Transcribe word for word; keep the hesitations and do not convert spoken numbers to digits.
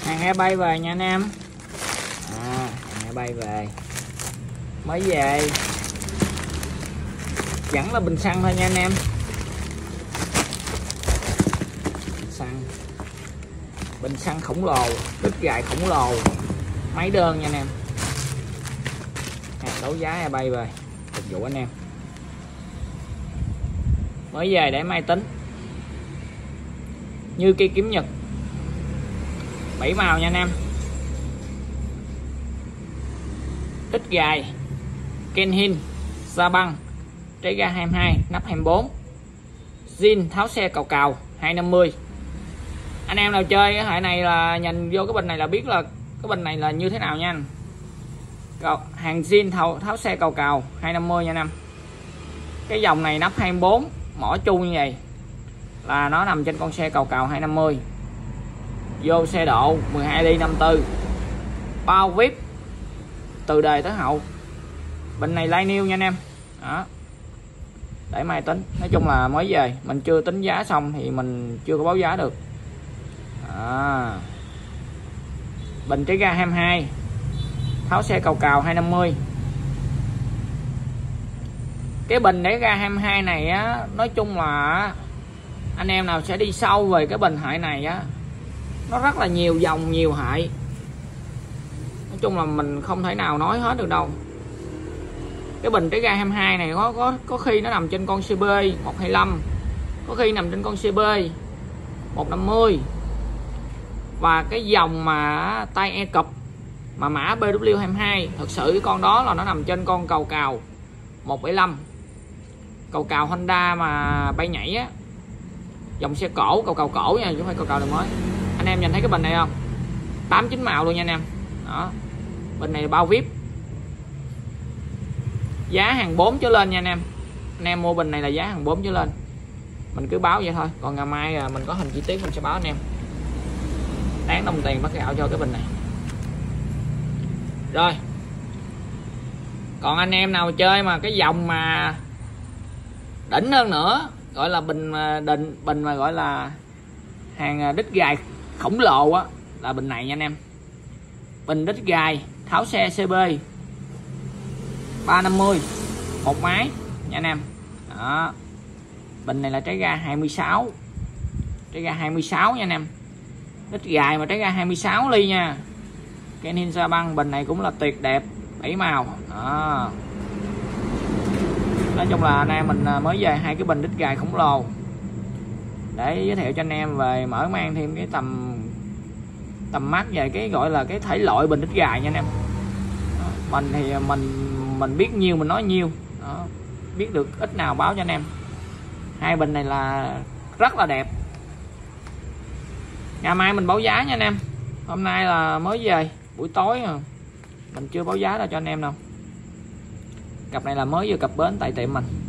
Hàng eBay về nha anh em. À, hàng eBay về mới về, vẫn là bình xăng thôi nha anh em. Xăng bình xăng khổng lồ, đứt gài khổng lồ, máy đơn nha anh em. Hàng đấu giá eBay về phục vụ anh em, mới về để mai tính. Như cây kiếm nhật bảy màu nha anh em. Đít gài Kenhin da băng, trái ga hai mươi hai, nắp hai mươi bốn, zin tháo xe cào cào hai năm mươi. Anh em nào chơi cái hệ này là nhìn vô cái bình này là biết là cái bình này là như thế nào nha anh. Hàng zin tháo, tháo xe cào cào hai năm mươi nha anh em. Cái dòng này nắp hai mươi bốn, mỏ chu như vậy là nó nằm trên con xe cào cào hai năm mươi. Vô xe độ mười hai ly năm tư, bao vê i pê từ đề tới hậu. Bình này like new nha anh em. Đó, để mai tính. Nói chung là mới về, mình chưa tính giá xong thì mình chưa có báo giá được. À, bình trái ga hai mươi hai, tháo xe cào cào hai năm mươi. Cái bình để ga hai mươi hai này á, nói chung là anh em nào sẽ đi sâu về cái bình hệ này á, nó rất là nhiều dòng nhiều hệ. Nói chung là mình không thể nào nói hết được đâu. Cái bình trái ga hai mươi hai này có có có khi nó nằm trên con xê bê một hai lăm, có khi nằm trên con xê bê một năm mươi. Và cái dòng mà tay e cụp mà mã bê vê hai mươi hai, thật sự cái con đó là nó nằm trên con cầu cào một bảy lăm, cầu cào Honda mà bay nhảy á, dòng xe cổ, cầu cào cổ nha, chứ không phải cầu cào đời mới. Anh em nhìn thấy cái bình này không, tám chín màu luôn nha anh em. Đó, bình này là bao vê i pê, giá hàng bốn trở lên nha anh em. Anh em mua bình này là giá hàng bốn trở lên, mình cứ báo vậy thôi. Còn ngày mai mình có hình chi tiết mình sẽ báo anh em. Đáng đồng tiền bắt gạo cho cái bình này. Rồi, còn anh em nào chơi mà cái dòng mà đỉnh hơn nữa, gọi là bình định bình mà gọi là hàng đít gài khổng lồ á, là bình này nha anh em. Bình đít gài tháo xe xê bê ba năm mươi, một máy nha anh em. Đó, bình này là trái ga hai mươi sáu, trái ga hai mươi sáu nha anh em. Đít gài mà trái ga hai mươi sáu ly nha. Kenhin da băng, bình này cũng là tuyệt đẹp, bảy màu. Đó, nói chung là anh em mình mới về hai cái bình đít gài khổng lồ để giới thiệu cho anh em về, mở mang thêm cái tầm tầm mắt về cái gọi là cái thể loại bình đít gài nha anh em. Đó, mình thì mình mình biết nhiều mình nói nhiều. Đó, biết được ít nào báo cho anh em. Hai bình này là rất là đẹp. Ngày mai mình báo giá nha anh em. Hôm nay là mới về buổi tối à, mình chưa báo giá đâu cho anh em đâu. Cặp này là mới vừa cập bến tại tiệm mình.